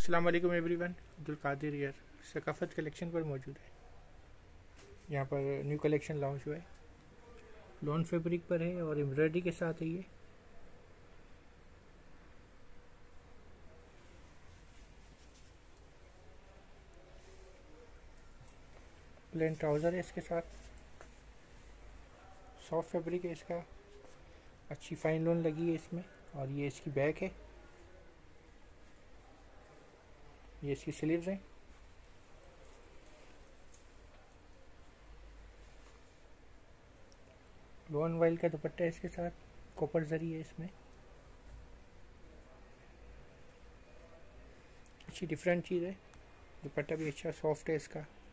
अस्सलाम वालेकुम एवरीवन। अब्दुल कादिर यार सकाफत कलेक्शन पर मौजूद है। यहाँ पर न्यू कलेक्शन लॉन्च हुआ है, लॉन फैब्रिक पर है और एम्ब्रॉयडरी के साथ है। ये प्लेन ट्राउज़र है, इसके साथ सॉफ्ट फैब्रिक है इसका, अच्छी फाइन लोन लगी है इसमें। और ये इसकी बैक है, ये इसकी स्लीव्स हैं। लोन वाइल का दुपट्टा है इसके साथ, कॉपर जरी है इसमें। अच्छी डिफरेंट चीज़ है, दुपट्टा भी अच्छा सॉफ्ट है इसका।